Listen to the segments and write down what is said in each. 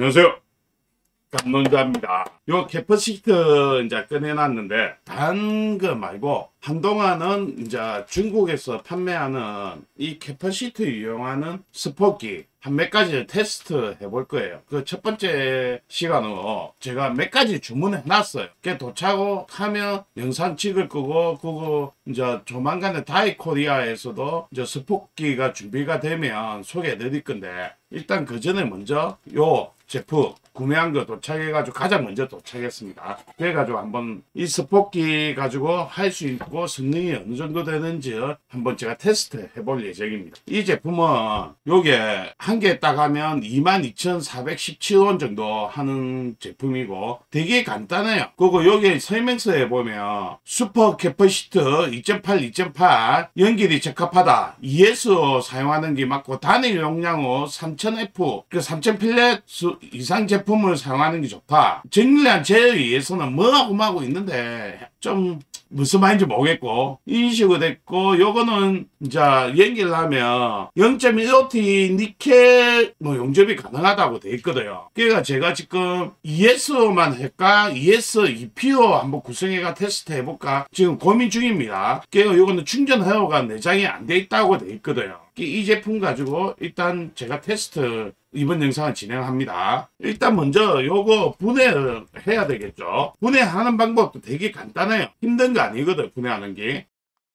안녕하세요. 감론자입니다. 요 캐퍼시터 이제 꺼내놨는데 단 거 말고 한동안은 이제 중국에서 판매하는 이 캐퍼시터 이용하는 스포키 한 몇 가지 테스트 해볼 거예요. 그 첫 번째 시간으로 제가 몇 가지 주문해 놨어요. 그게 도착하면 영상 찍을 거고, 그거 이제 조만간에 다이코리아에서도 이제 스포키가 준비가 되면 소개해 드릴 건데, 일단 그 전에 먼저 요 제품 구매한 거 도착해가지고 가장 먼저 도착했습니다. 그래가지고 한번 이 스포키 가지고 할 수 있고 성능이 어느 정도 되는지 한번 제가 테스트 해볼 예정입니다. 이 제품은 요게 한 개 딱 하면 22,417원 정도 하는 제품이고 되게 간단해요. 그리고 여기 설명서에 보면 슈퍼 캐퍼시터 2.8 2.8 연결이 적합하다, ES 사용하는 게 맞고 단일 용량으로 3000F 그 3000 필렛 이상 제품을 사용하는 게 좋다. 정밀한 제어에 의해서는 뭐하고 있는데 좀 무슨 말인지 모르겠고 인식이 됐고, 요거는 이제 연결을 하면 0.15T 니켈 뭐 용접이 가능하다고 돼 있거든요. 그러니까 제가 지금 ES만 할까 ES EPO 한번 구성해가 테스트 해볼까 지금 고민 중입니다. 그러니까 요거는 충전 회로가 내장이 안 돼 있다고 돼 있거든요. 이 제품 가지고 일단 제가 테스트 이번 영상을 진행합니다. 일단 먼저 요거 분해를 해야 되겠죠. 분해하는 방법도 되게 간단해요. 힘든 거 아니거든, 분해하는 게.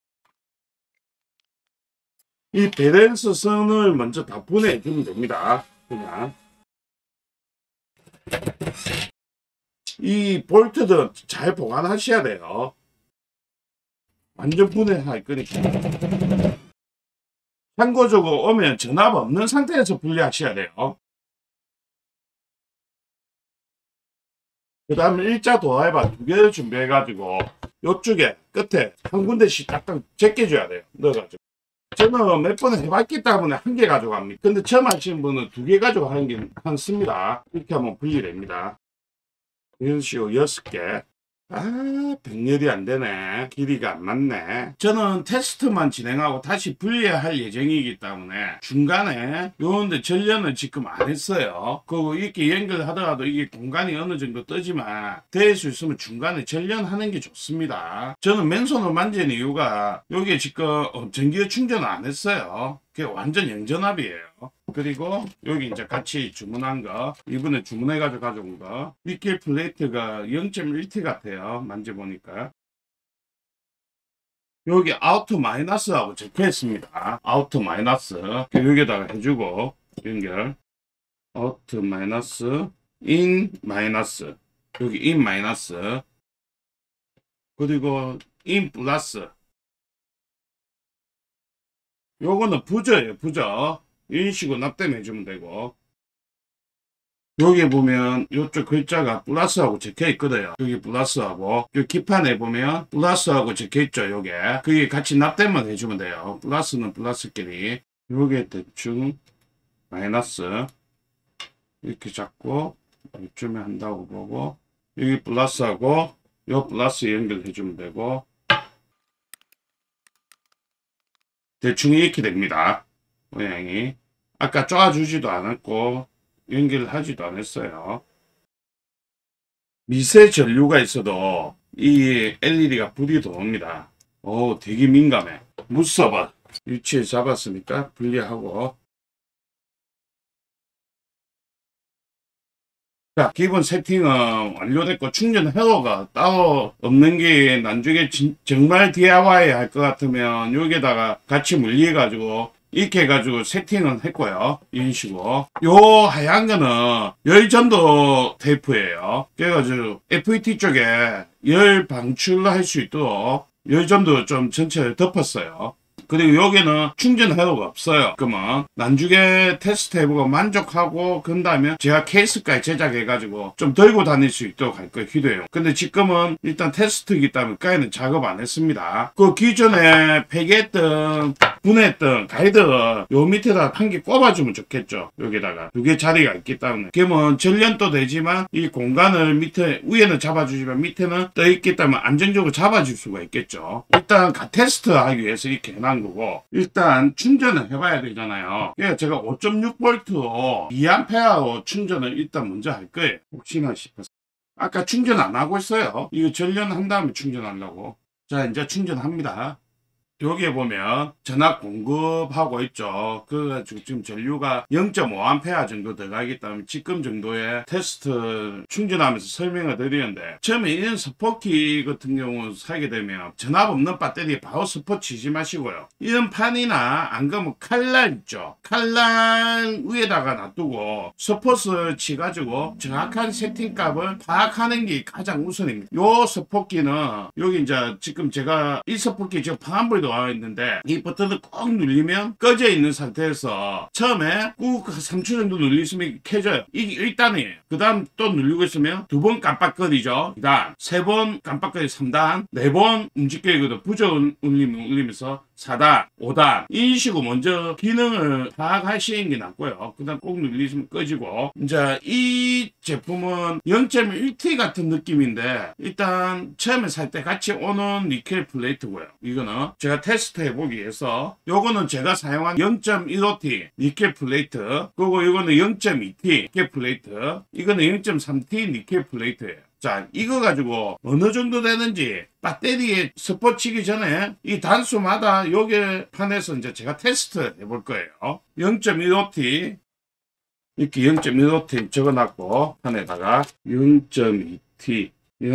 이 밸런스 선을 먼저 다 분해해 주면 됩니다. 그냥 이 볼트도 잘 보관하셔야 돼요. 완전 분해할 거니까. 참고적으로 오면 전압 없는 상태에서 분리하셔야 돼요. 그 다음에 일자 도화이바 2개를 준비해 가지고 요쪽에 끝에 한 군데씩 딱딱 제껴줘야 돼요. 넣어가지고. 저는 몇 번 해봤기 때문에 한 개 가져갑니다. 근데 처음 하시는 분은 2개 가지고 하는 게 많습니다. 이렇게 하면 분리됩니다. 이런 식으로 6개. 병렬이 안 되네. 길이가 안 맞네. 저는 테스트만 진행하고 다시 분리할 예정이기 때문에 중간에 요런데 전련을 지금 안 했어요. 그리고 이렇게 연결하더라도 이게 공간이 어느 정도 뜨지만 될 수 있으면 중간에 전련하는 게 좋습니다. 저는 맨손으로 만진 이유가 여기에 지금 전기 충전을 안 했어요. 그게 완전 영전압이에요. 그리고 여기 이제 같이 주문한 거, 이번에 주문해가지고 가져온 거, 니켈 플레이트가 0.1T 같아요. 만져보니까. 여기 아우트 마이너스하고 적혀 있습니다. 아우트 마이너스. 여기다가 해주고, 연결. 아우트 마이너스, 인 마이너스. 여기 인 마이너스. 그리고 인 플러스. 요거는 부저예요, 부저. 이런 식으로 납땜해 주면 되고, 여기 보면 이쪽 글자가 플러스하고 적혀 있거든요. 여기 플러스하고, 이 기판에 보면 플러스하고 적혀 있죠. 요게 그게 같이 납땜만 해주면 돼요. 플러스는 플러스끼리, 요게 대충 마이너스 이렇게 잡고 이쯤에 한다고 보고, 여기 플러스하고 요 플러스 연결해 주면 되고, 대충 이렇게 됩니다. 모양이. 아까 쪼아주지도 않았고 연결을 하지도 않았어요. 미세 전류가 있어도 이 LED가 불이 들어옵니다. 오, 되게 민감해. 무서워. 위치에 잡았으니까 분리하고. 자, 기본 세팅은 완료됐고, 충전 회로가 따로 없는 게 나중에 정말 DIY 할 것 같으면 여기에다가 같이 물리해가지고 이렇게 해가지고 세팅은 했고요. 이런 식으로. 요 하얀 거는 열전도 테이프예요. 그래가지고 FET 쪽에 열 방출할 수 있도록 열전도 좀 전체를 덮었어요. 그리고 여기는 충전 회로가 없어요. 그러면 나중에 테스트 해보고 만족하고 그런다면 제가 케이스까지 제작해가지고 좀 들고 다닐 수 있도록 할 거예요. 휴대용. 근데 지금은 일단 테스트이기 때문에 까지는 작업 안 했습니다. 그 기존에 폐기했던 분해했던 가이드 요 밑에다 한 개 꼽아주면 좋겠죠. 여기다가 2개 자리가 있기 때문에. 그러면 전련도 되지만 이 공간을 밑에 위에는 잡아주지만 밑에는 떠있기 때문에 안정적으로 잡아줄 수가 있겠죠. 일단 테스트 하기 위해서 이렇게 해놨는 하는 거고, 일단 충전을 해봐야 되잖아요. 그러니까 제가 5.6V 2A 충전을 일단 먼저 할 거예요. 혹시나 싶어서. 아까 충전 안 하고 있어요. 이거 전련한 다음에 충전하려고. 자, 이제 충전합니다. 여기에 보면 전압 공급하고 있죠. 그래가지고 지금 전류가 0.5A 정도 들어가기 때문에 지금 정도의 테스트 충전하면서 설명을 드리는데, 처음에 이런 스포키 같은 경우 사게 되면 전압 없는 배터리에 바로 스포 치지 마시고요. 이런 판이나 안 그러면 칼날 있죠. 칼날 위에다가 놔두고 스폿을 치가지고 정확한 세팅값을 파악하는 게 가장 우선입니다. 요 스포키는 여기 이제 지금 제가 이 스포키 지금 파란불도 와 있는데, 이 버튼을 꼭 누르면 꺼져 있는 상태에서 처음에 꾹 3초 정도 눌리시면 켜져요. 이게 1단이에요. 그 다음 또 누르고 있으면 2번 깜빡거리죠. 2단, 3번 깜빡거리 3단, 4번 움직이거든. 부저 울리면서 4단, 5단. 이런 식으로 먼저 기능을 파악하시는 게 낫고요. 그 다음 꼭 눌리시면 꺼지고. 이제 이 제품은 0.1T 같은 느낌인데, 일단 처음에 살 때 같이 오는 니켈 플레이트고요. 이거는 제가 테스트 해보기 위해서, 요거는 제가 사용한 0.15T 니켈 플레이트, 그리고 이거는 0.2T 니켈 플레이트, 이거는 0.3T 니켈 플레이트예요. 자, 이거 가지고 어느 정도 되는지 배터리에 스포 치기 전에 이 단수마다 요게 판에서 이제 제가 테스트 해볼 거예요. 0.15T 이렇게 0.15T 적어놨고, 판에다가 0.2T,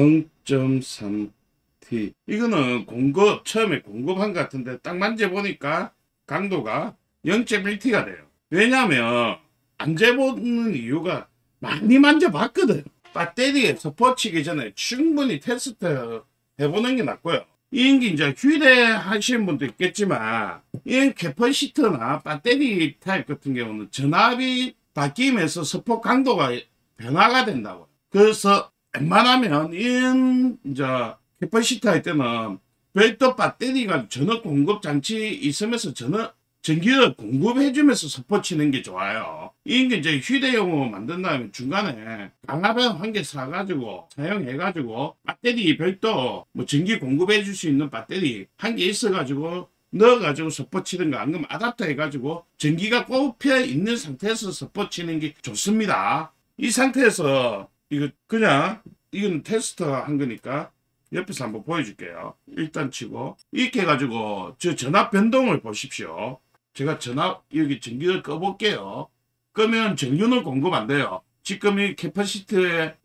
0.3T, 이거는 공급, 처음에 공급한 것 같은데 딱 만져보니까 강도가 0.1T가 돼요. 왜냐하면 안 재보는 이유가 많이 만져봤거든. 배터리에 스포 치기 전에 충분히 테스트 해보는 게 낫고요. 이게 이제 휴대하시는 분도 있겠지만, 이 캐퍼시터나 배터리 타입 같은 경우는 전압이 바뀌면서 스포 강도가 변화가 된다고. 그래서 웬만하면 이제 캐퍼시터 할 때는 별도 배터리가 전원 공급 장치 있으면서 전기를 공급해주면서 스포 치는 게 좋아요. 이게 이제 휴대용으로 만든 다음에 중간에 강압을 한 개 사가지고 사용해가지고 배터리 별도 뭐 전기 공급해줄 수 있는 배터리 한 개 있어가지고 넣어가지고 스포 치든가, 안 그러면 아답터 해가지고 전기가 꼽혀 있는 상태에서 스포 치는 게 좋습니다. 이 상태에서 이거 그냥 이건 테스트 한 거니까 옆에서 한번 보여줄게요. 일단 치고 이렇게 해가지고 저 전압 변동을 보십시오. 제가 전압 여기 전기를 꺼볼게요. 끄면 전류는 공급 안 돼요. 지금 이 캐퍼시티에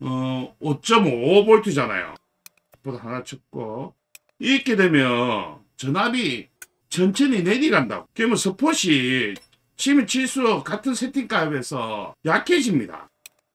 5.55V잖아요. 보다 하나 쳤고, 이렇게 되면 전압이 천천히 내려간다고. 그러면 스폿이 치면 칠수록 같은 세팅값에서 약해집니다.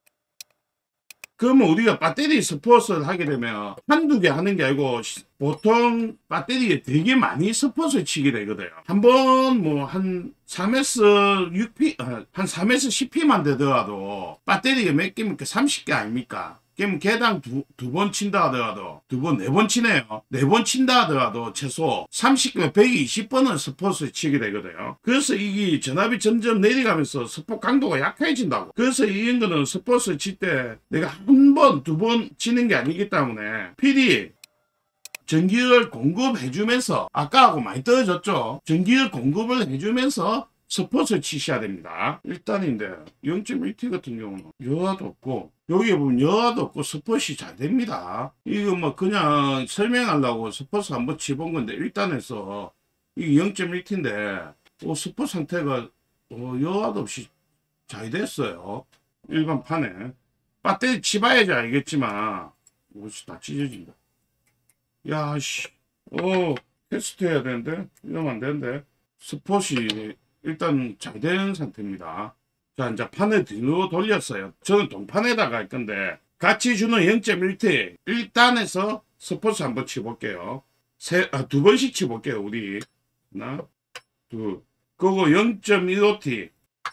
그러면 우리가 배터리 스폿을 하게 되면 한두 개 하는 게 아니고 보통 배터리에 되게 많이 스폿을 치게 되거든요. 한번 뭐 한 3에서 6P, 한 3에서 10P만 되더라도 배터리가 몇 개입니까? 30개 아닙니까? 그럼 개당 두 번 친다 하더라도, 네 번 치네요. 4번 친다 하더라도 최소 30개, 120번은 스폿을 치게 되거든요. 그래서 이게 전압이 점점 내려가면서 스폿 강도가 약해진다고. 그래서 이런 거는 스폿을 칠 때 내가 한 번, 2번 치는 게 아니기 때문에 필히 전기를 공급해주면서, 아까하고 많이 떨어졌죠? 전기를 공급을 해주면서 스폿을 치셔야 됩니다. 일단인데 0.1T 같은 경우는 여하도 없고, 여기에 보면 여하도 없고 스폿이 잘 됩니다. 이거 뭐 그냥 설명하려고 스폿 한번 치본 건데, 일단에서 이게 0.1T인데 스폿 상태가 여하도 없이 잘 됐어요. 일반 판에 배터리 치봐야지 알겠지만 이것이 다 찢어진다. 야씨, 테스트 해야 되는데 이러면 안 되는데. 스폿이 일단 잘 된 상태입니다. 자, 이제 판을 뒤로 돌렸어요. 저는 동판에다가 할 건데, 같이 주는 0.1T 1단에서 스폿을 한번 치볼게요. 두 번씩 치볼게요. 우리 하나, 둘, 그리고 0.15T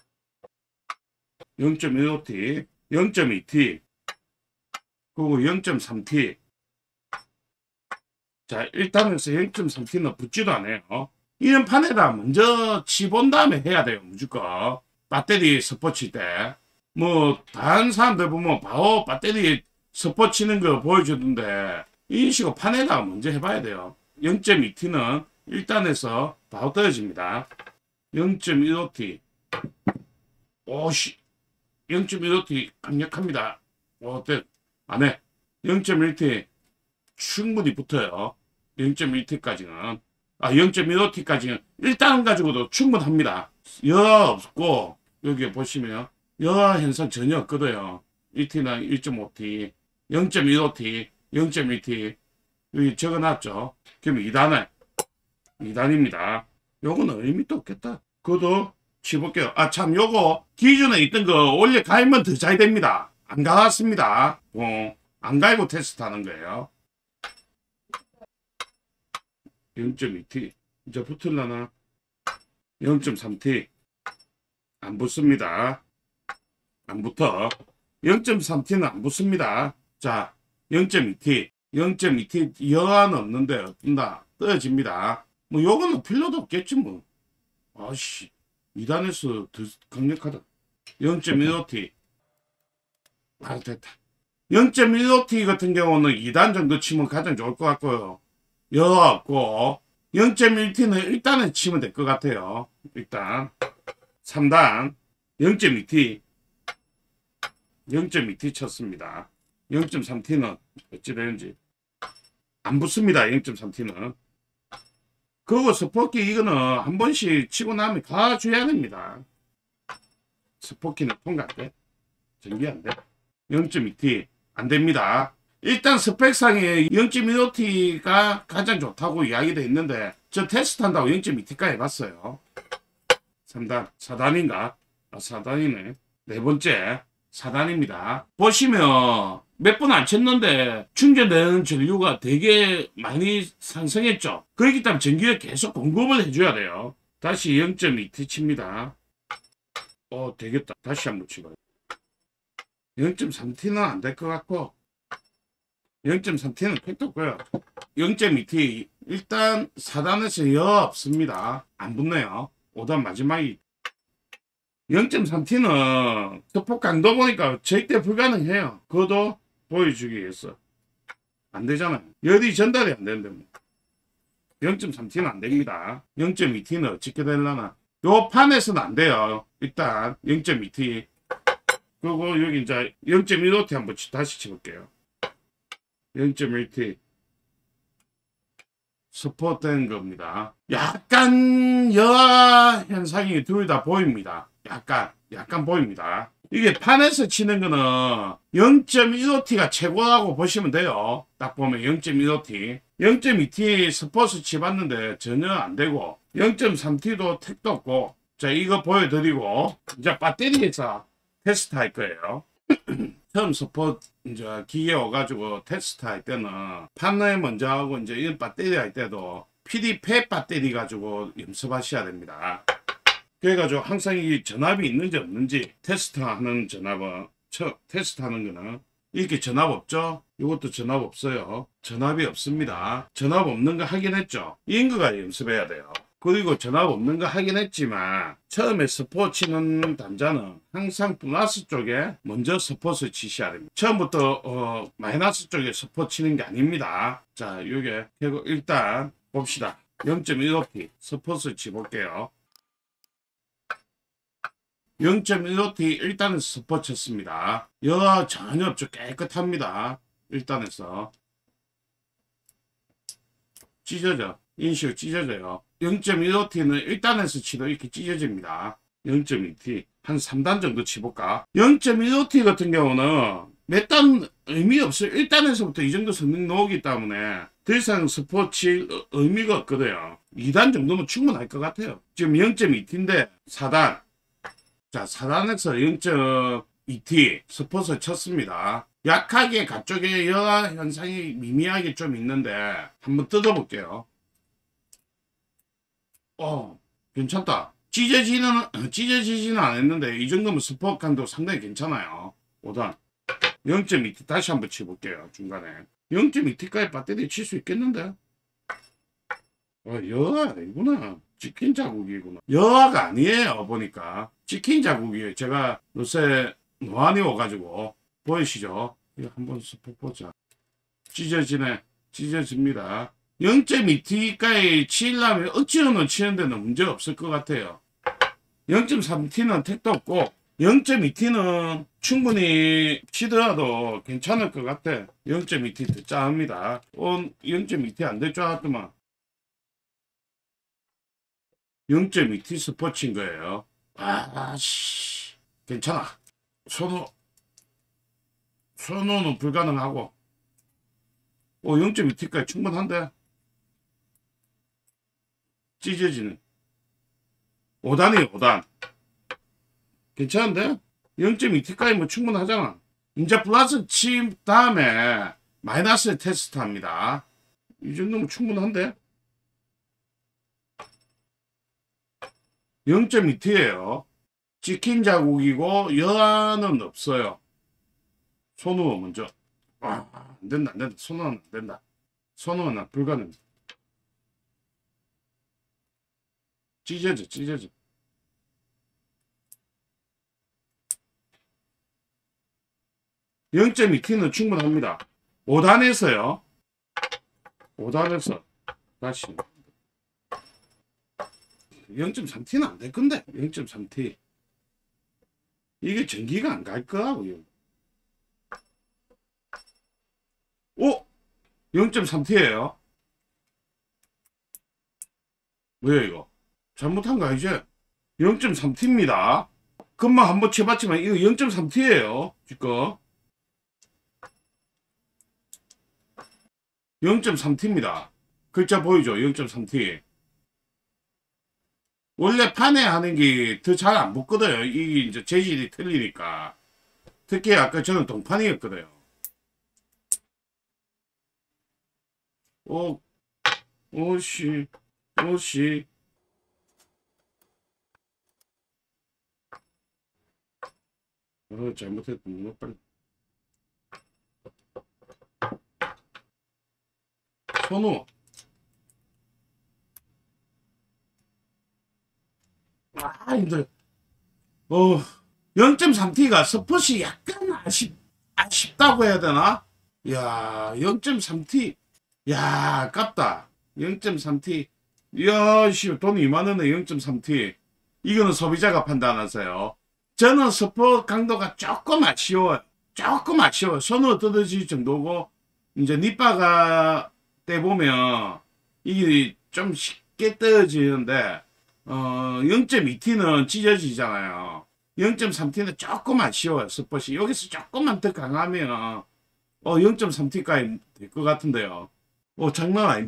0.15T 0.2T 그리고 0.3T. 자, 1단에서 0.3T는 붙지도 않아요. 이런 판에다 먼저 치본 다음에 해야 돼요. 무조건 배터리 스폿 칠 때. 뭐 다른 사람들 보면 바로 배터리 스폿 치는 거 보여주던데, 이런 식으로 판에다가 먼저 해봐야 돼요. 0.2T는 1단에서 바로 떨어집니다. 0.15T. 오씨. 0.15T 강력합니다. 어때? 안 해. 0.1T 충분히 붙어요. 0.1T까지는. 0.15T까지는 1단 가지고도 충분합니다. 여하 없고, 여기 보시면 여하 현상 전혀 없거든요. 1T나 1.5T, 0.15T, 0.1T. 여기 적어놨죠. 그럼 2단입니다. 요거는 의미도 없겠다. 그것도 치볼게요. 참, 요거 기존에 있던 거 원래 갈면 더 잘 됩니다. 안 갈았습니다. 안 갈고 테스트 하는 거예요. 0.2T 이제 붙을라나? 0.3T 안 붙습니다. 안 붙어. 0.3T는 안 붙습니다. 자, 0.2T 0.2T 여하는 없는데 어떤다? 떨어집니다. 뭐 요거는 필요도 없겠지 뭐. 아씨 2단에서 더 강력하다. 0.15T 됐다. 0.15T 같은 경우는 2단 정도 치면 가장 좋을 것 같고요. 여하 없고 0.1T는 1단에 치면 될 것 같아요. 일단 3단 0.2T 0.2T 쳤습니다. 0.3T는 어찌 되는지 안 붙습니다. 0.3T는 그거 스포키 이거는 한 번씩 치고 나면 가줘야 됩니다. 스포키는 통과 안 돼. 전기 안 돼. 0.2T 안 됩니다. 일단 스펙상에 0.15T가 가장 좋다고 이야기도 있는데 저 테스트 한다고 0.2T까지 해봤어요. 3단 4단인가? 4단이네. 네 번째 4단입니다. 보시면 몇 분 안 쳤는데 충전되는 전류가 되게 많이 상승했죠. 그렇기 때문에 전기에 계속 공급을 해줘야 돼요. 다시 0.2T 칩니다. 되겠다. 다시 한번 치봐요. 0.3T는 안 될 것 같고 0.3T는 팩도 없고요. 0.2T 일단 4단에서 여 없습니다. 안 붙네요. 5단 마지막이 0.3T는 스폭 강도 보니까 절대 불가능해요. 그것도 보여주기 위해서 안 되잖아요. 열이 전달이 안 되는데 뭐. 0.3T는 안 됩니다. 0.2T는 어떻게 되려나? 요 판에서는 안 돼요. 일단 0.2T 그리고 여기 이제 0.15T 한번 다시 쳐볼게요. 0.1T 스포된 겁니다. 약간 여하 현상이 둘 다 보입니다. 약간 보입니다. 이게 판에서 치는 거는 0.15T가 최고라고 보시면 돼요. 딱 보면 0.15T 0.2T 스포츠 치봤는데 전혀 안 되고 0.3T도 택도 없고 자 이거 보여드리고 이제 배터리에서 테스트 할 거예요. 처음 스포 이제 기계 와가지고 테스트 할 때는 판넬 먼저 하고 이제 이 배터리 할 때도 PD-팹 배터리 가지고 연습하셔야 됩니다. 그래가지고 항상 이 전압이 있는지 없는지 테스트하는 전압은 테스트하는 거는 이렇게 전압 없죠? 이것도 전압 없어요. 전압이 없습니다. 전압 없는 거 확인했죠? 이거 연습해야 돼요. 그리고 전압 없는 거 확인했지만 처음에 스포 치는 남자는 항상 플러스 쪽에 먼저 스포를 치셔야 됩니다. 처음부터 마이너스 쪽에 스포 치는 게 아닙니다. 자, 요게 일단 봅시다. 0.15T 스포를 치볼게요. 0.15T 일단은 스포 쳤습니다. 여하 전혀 없죠. 깨끗합니다. 일단에서 찢어져. 인식 찢어져요. 0.15T는 1단에서 치도 이렇게 찢어집니다. 0.2T 한 3단 정도 치볼까? 0.15T 같은 경우는 몇 단 의미 없어요. 1단에서부터 이 정도 성능 나오기 때문에 더 이상 스포츠 의미가 없거든요. 2단 정도면 충분할 것 같아요. 지금 0.2T인데 4단 자 4단에서 0.2T 스포츠 쳤습니다. 약하게 가쪽에 여하 현상이 미미하게 좀 있는데 한번 뜯어볼게요. 괜찮다. 찢어지지는 않았는데 이 정도면 스포 강도 상당히 괜찮아요. 5단 0.2T 다시 한번 치볼게요. 중간에 0.2T까지 배터리 칠 수 있겠는데 여하 아니구나. 찍힌 자국이구나. 여하가 아니에요. 보니까 찍힌 자국이에요. 제가 요새 노안이 와가지고 보이시죠? 이거 한번 스포 보자. 찢어집니다. 0.2T까지 치려면 억지로는 치는데는 문제가 없을 것 같아요. 0.3T는 택도 없고 0.2T는 충분히 치더라도 괜찮을 것 같아. 0.2T 듣자합니다. 0.2T 안 될 줄 알았더만 0.2T 스포츠인 거예요. 아씨 괜찮아. 선호는 불가능하고 0.2T까지 충분한데 찢어지는 5단이에요. 5단 괜찮은데 0.2T까지 뭐 충분하잖아. 이제 플러스 친 다음에 마이너스 테스트 합니다. 이 정도면 충분한데 0.2T예요. 찍힌 자국이고 여한은 없어요. 손으로 먼저 안된다 안된다. 손으로는 안된다. 손으로는 불가능. 찢어져 0.2T는 충분합니다. 5단에서요 5단에서 다시 0.3T는 안 될 건데 0.3T 이게 전기가 안 갈 거라고요. 0.3T예요. 뭐야 이거 잘못한 거 아니지? 0.3T입니다. 금방 한번 쳐봤지만 이거 0.3T예요. 지금 0.3T입니다. 글자 보이죠? 0.3T. 원래 판에 하는 게 더 잘 안 붙거든요. 이게 이제 재질이 틀리니까. 특히 아까 저는 동판이었거든요. 오씨. 잘못했다. 뭐 빨리. 선우. 힘들어. 0.3T가 서폿이 약간 아쉽다고 해야 되나? 야, 0.3T. 야, 아깝다. 0.3T. 이야, 돈 2만원에 0.3T. 이거는 소비자가 판단하세요. 저는 서폿 강도가 조금 아쉬워요. 손으로 뜯어질 정도고, 이제 니빠가 떼보면, 이게 좀 쉽게 떨어지는데, 0.2T는 찢어지잖아요. 0.3T는 조금 아쉬워요. 서폿이. 여기서 조금만 더 강하면, 0.3T까지 될 것 같은데요. 장난 아닌데.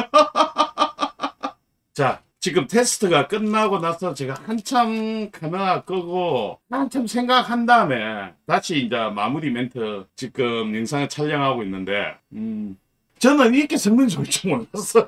자, 지금 테스트가 끝나고 나서 제가 한참 카메라 끄고 한참 생각한 다음에 다시 이제 마무리 멘트 지금 영상을 촬영하고 있는데 저는 이렇게 성능 좋을 줄 몰랐어요.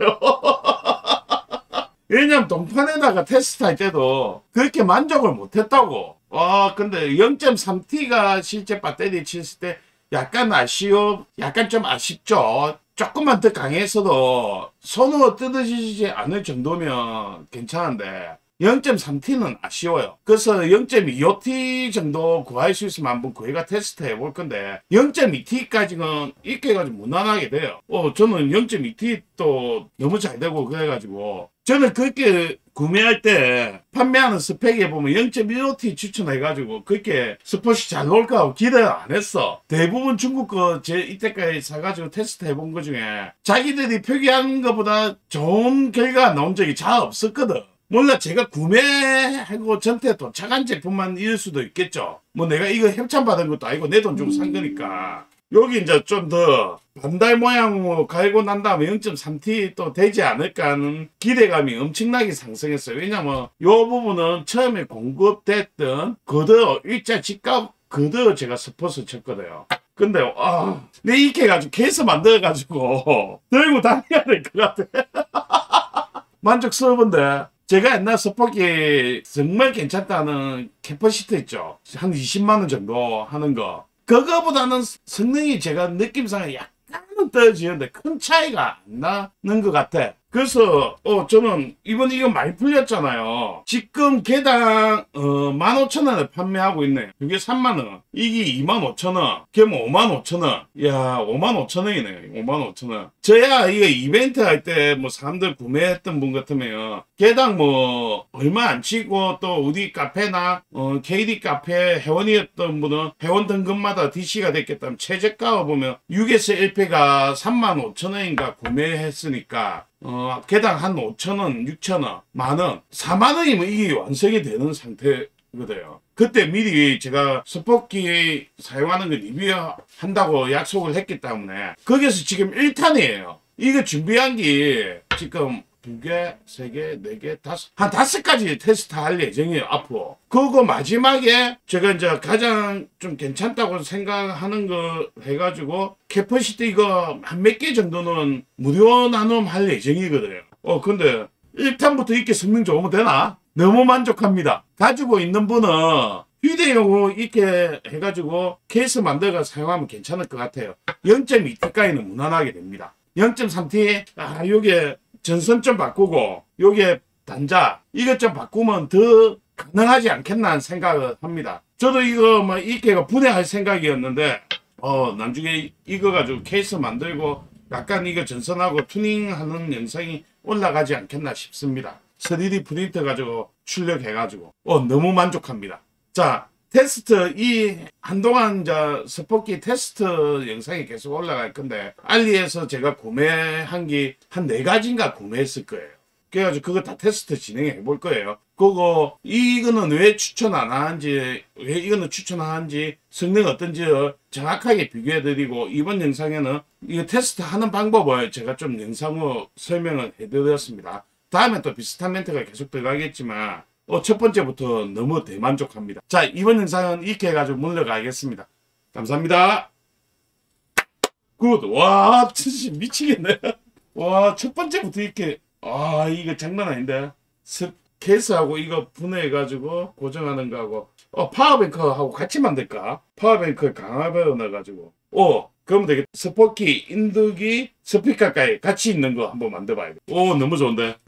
왜냐면 동판에다가 테스트 할 때도 그렇게 만족을 못했다고. 근데 0.3T가 실제 배터리 쳤을 때 약간 좀 아쉽죠. 조금만 더 강했어도 손으로 뜯어지지 않을 정도면 괜찮은데 0.3T는 아쉬워요. 그래서 0.25T 정도 구할 수 있으면 한번 구해가 테스트 해볼 건데 0.2T까지는 이렇게 해가지고 무난하게 돼요. 저는 0.2T도 너무 잘 되고 그래가지고 저는 그렇게 구매할 때 판매하는 스펙에 보면 0.15T 추천해가지고 그렇게 스폿이 잘 나올 거라고 기대를 안 했어. 대부분 중국 거 제 이때까지 사가지고 테스트 해본 거 중에 자기들이 표기한 것보다 좋은 결과가 나온 적이 잘 없었거든. 몰라 제가 구매하고 전태 도착한 제품만 이럴 수도 있겠죠. 뭐 내가 이거 협찬받은 것도 아니고 내 돈 주고 산 거니까. 여기 이제 좀 더 반달 모양으로 갈고 난 다음에 0.3T 또 되지 않을까 하는 기대감이 엄청나게 상승했어요. 왜냐면 요 부분은 처음에 공급됐던 그대로 일자 집값 그대로 제가 스폿을 쳤거든요. 근데 내 이렇게 해가지고 케이스 만들어가지고 들고 다녀야 될 것 같아. 만족스러운데 제가 옛날 스폿이 정말 괜찮다는 캐퍼시트 있죠. 한 20만원 정도 하는 거. 그거보다는 성능이 제가 느낌상 약간은 떨어지는데 큰 차이가 안 나는 것 같아. 그래서 저는 이번 이거 많이 풀렸잖아요. 지금 개당 15,000원에 판매하고 있네요. 이게 3만원, 이게 25,000원, 걔뭐 55,000원. 야, 55,000원이네. 55,000원. 저야 이거 이벤트 할 때 뭐 사람들 구매했던 분 같으면 개당 뭐 얼마 안 치고, 또 어디 카페나 KD 카페 회원이었던 분은 회원 등급마다 DC가 됐겠다면 최저가 보면 6에서 1패가 35,000원인가 구매했으니까 개당 한 5,000원, 6,000원, 만원, 4만원이면 이게 완성이 되는 상태거든요. 그때 미리 제가 스포키 사용하는 거 리뷰한다고 약속을 했기 때문에 거기서 지금 1탄이에요. 이거 준비한 게 지금 2개, 3개, 4개, 5, 한 5가지 테스트 할 예정이에요, 앞으로. 그거 마지막에 제가 이제 가장 좀 괜찮다고 생각하는 거 해가지고 캐퍼시티 이거 한 몇 개 정도는 무료 나눔 할 예정이거든요. 근데 1탄부터 이렇게 성능 좋으면 되나? 너무 만족합니다. 가지고 있는 분은 휴대용으로 이렇게 해가지고 케이스 만들어서 사용하면 괜찮을 것 같아요. 0.2T까지는 무난하게 됩니다. 0.3T, 요게 전선 좀 바꾸고, 요게 단자, 이것 좀 바꾸면 더 가능하지 않겠나 하는 생각을 합니다. 저도 이거 뭐 이렇게가 분해할 생각이었는데, 나중에 이거 가지고 케이스 만들고, 약간 이거 전선하고 튜닝하는 영상이 올라가지 않겠나 싶습니다. 3D 프린터 가지고 출력해가지고, 너무 만족합니다. 자, 테스트, 한동안 스포키 테스트 영상이 계속 올라갈 건데, 알리에서 제가 구매한 게 한 4가지인가 구매했을 거예요. 그래가지고 그거 다 테스트 진행해 볼 거예요. 그거, 이거는 왜 추천 안 하는지, 왜 이거는 추천하는지, 성능 어떤지 정확하게 비교해 드리고, 이번 영상에는 이거 테스트 하는 방법을 제가 좀 영상으로 설명을 해 드렸습니다. 다음에 또 비슷한 멘트가 계속 들어가겠지만, 첫 번째부터 너무 대만족합니다. 자, 이번 영상은 이렇게 해가지고 물러가겠습니다. 감사합니다. 굿. 와, 진짜 미치겠네. 와, 첫 번째부터 이렇게. 이거 장난 아닌데. 케이스하고 이거 분해해가지고 고정하는 거하고. 파워뱅크하고 같이 만들까? 파워뱅크 강화배어 넣어가지고. 그러면 되겠다. 스포키, 인두기, 스피커까지 같이 있는 거 한번 만들어봐야 돼. 너무 좋은데.